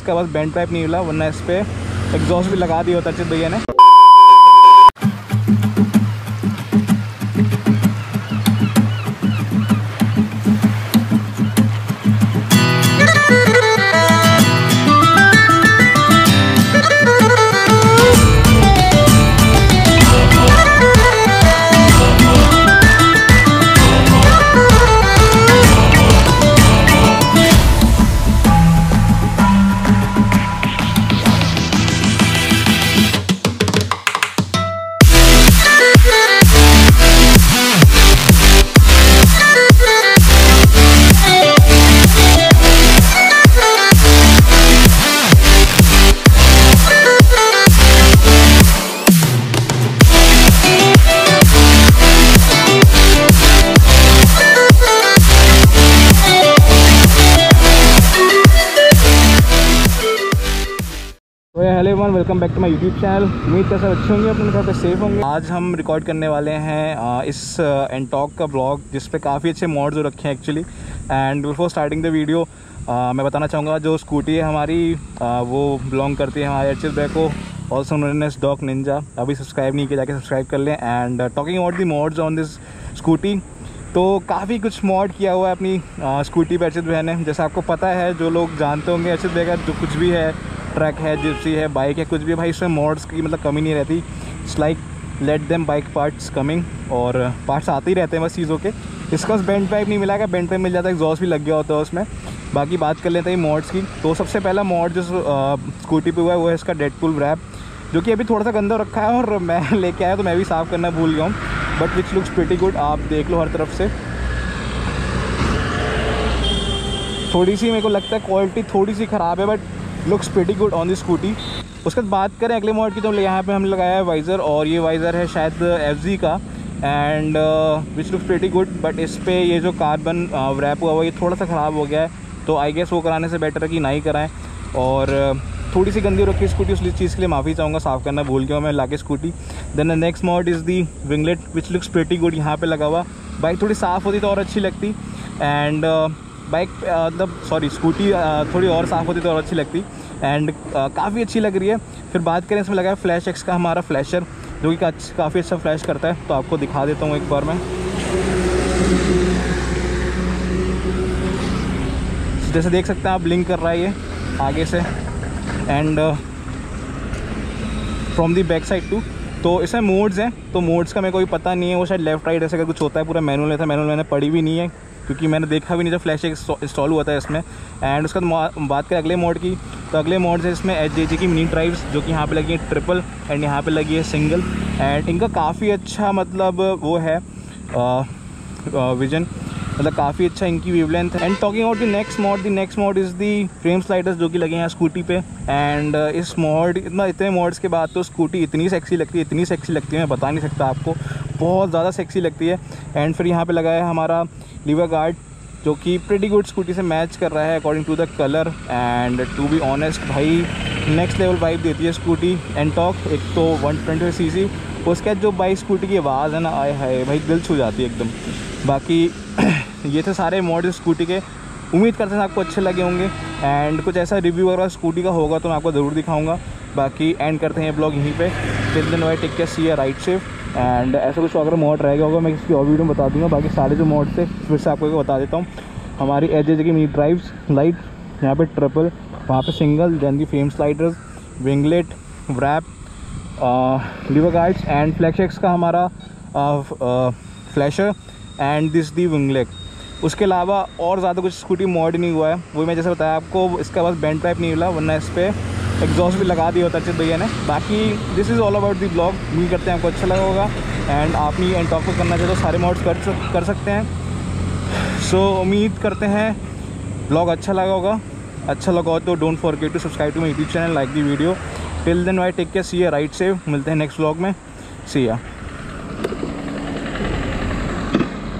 इसका बस bend pipe नहीं मिला, वरना इस पर एग्जॉस्ट भी लगा दिया होता अर्चित भैया ने। Hello everyone, welcome back to my YouTube channel. उम्मीद करता हूँ अच्छे होंगे, अपने घर पे सेफ होंगे। आज हम रिकॉर्ड करने वाले हैं इस एंटॉक का ब्लॉग, जिस पे काफ़ी अच्छे मॉड्स हो रखे हैं actually. And before starting the video मैं बताना चाहूँगा, जो स्कूटी है हमारी वो बिलोंग करती है हमारे अर्चित भाई को, also known as Doc Ninja. अभी सब्सक्राइब नहीं किया, जाके सब्सक्राइब कर लें। And talking about the mods on this scooty, तो काफ़ी कुछ मॉड किया हुआ है अपनी स्कूटी पर अर्चित भाई ने। जैसा आपको पता है, जो लोग जानते होंगे अर्चित भाई का जो कुछ भी है, ट्रक है, जिप्सी है, बाइक है, कुछ भी भाई, इसमें मॉड्स की मतलब कमी नहीं रहती। It's like let them bike parts coming, और पार्ट्स आते ही रहते हैं बस चीज़ों के। इसका बस बेंड पाइप नहीं मिला है, बेंड पाइप मिल जाता है, एग्जॉस्ट भी लग गया होता है उसमें। बाकी बात कर लेते हैं मॉड्स की। तो सबसे पहला मॉड जो स्कूटी पे हुआ है वो है इसका डेडपूल रैप, जो कि अभी थोड़ा सा गंदा रखा है और मैं लेके आया तो मैं भी साफ़ करना भूल गया हूँ, but which looks pretty good. आप देख लो हर तरफ से। थोड़ी सी मेरे को लगता है क्वालिटी थोड़ी सी ख़राब है, but looks pretty good on the scooty. उसके बाद बात करें अगले मॉड की, तो यहाँ पे हमने लगाया है वाइज़र, और ये वाइज़र है शायद FZ का, and which looks pretty good. But इस पे ये जो कार्बन रैप हुआ हुआ ये थोड़ा सा ख़राब हो गया है, तो आई गेस वो कराने से बेटर है कि ना ही कराएं। और थोड़ी सी गंदी रखी स्कूटी, उस चीज़ के लिए माफ़ी चाहूँगा, साफ़ करना भूल गया मैं लाके scooty. Then the next mod is the winglet, which looks pretty good. यहाँ पे लगा हुआ, बाइक थोड़ी साफ़ होती तो और अच्छी लगती, एंड बाइक मतलब सॉरी स्कूटी थोड़ी और साफ़ होती तो और अच्छी लगती, एंड काफ़ी अच्छी लग रही है। फिर बात करें, इसमें लगा है फ्लैश एक्स का हमारा फ्लैशर, जो कि काफ़ी अच्छा फ्लैश करता है। तो आपको दिखा देता हूँ एक बार मैं। जैसे देख सकते हैं आप, ब्लिंक कर रहा है ये आगे से, and from the back side too. तो इसमें मोड्स हैं, तो मोड्स का मेरे को भी पता नहीं है, वो शायद लेफ्ट राइट ऐसे कुछ होता है, पूरा मैनुअल था। मैनुअल मैंने पढ़ी भी नहीं है, क्योंकि मैंने देखा भी नहीं जब फ्लैश इंस्टॉल हुआ था इसमें। एंड उसका बात करें अगले मोड की, तो अगले मोड है इसमें HJJ की मिनी ड्राइव्स, जो कि यहाँ पे लगी है ट्रिपल, एंड यहाँ पे लगी है सिंगल। एंड इनका काफ़ी अच्छा मतलब वो है विजन, मतलब काफ़ी अच्छा इनकी वेवलेंथ है। And talking about the next mod is the frame sliders, जो कि लगे हैं स्कूटी पे। एंड इस मोड इतने मोड्स के बाद तो स्कूटी इतनी सेक्सी लगती है, मैं बता नहीं सकता आपको, बहुत ज़्यादा सेक्सी लगती है। एंड फिर यहाँ पे लगा है हमारा लीवर गार्ड, जो कि प्रीटी गुड स्कूटी से मैच कर रहा है according to the colour. And to be honest भाई, नेक्स्ट लेवल वाइब देती है स्कूटी एंटॉक। एक तो 125 cc, उसके बाद जो बाइक स्कूटी की आवाज़ है ना, आए हाय भाई, दिल छू जाती है एकदम। बाकी ये थे सारे मॉडल स्कूटी के, उम्मीद करते हैं आपको अच्छे लगे होंगे। एंड कुछ ऐसा रिव्यू वगैरह स्कूटी का होगा तो मैं आपको ज़रूर दिखाऊंगा। बाकी एंड करते हैं ये ब्लॉग यहीं पे। Till then bye, take care, see you, ride safe. And ऐसा कुछ अगर मॉड रह गया होगा मैं इसकी और वीडियो में बता दूंगा। बाकी सारे जो मॉड थे फिर से आपको बता देता हूँ। हमारी HJJ की मिनी ड्राइव्स लाइट, यहाँ पे ट्रिपल, वहाँ पे single, then the frame sliders, winglet, wrap, lever guards, and flash X का हमारा flasher, and this the winglet. उसके अलावा और ज़्यादा कुछ स्कूटी मॉड नहीं हुआ है, वो मैं जैसे बताया आपको, इसका बस बेंड पाइप नहीं मिला, वरना इस पर एग्जॉस्ट भी लगा दिया होता अर्चित भैया ने। बाकी this is all about the blog. उम्मीद करते हैं आपको अच्छा लगा होगा, एंड आप नहीं एंटॉक को करना चाहते तो सारे मॉड्स कर सकते हैं। सो उम्मीद करते हैं ब्लॉग अच्छा लगा होगा। अच्छा लगा हो तो don't forget to subscribe to my YouTube channel, like the video. Till then bye, take care, see you, ride safe. मिलते हैं नेक्स्ट ब्लॉग में, सी या।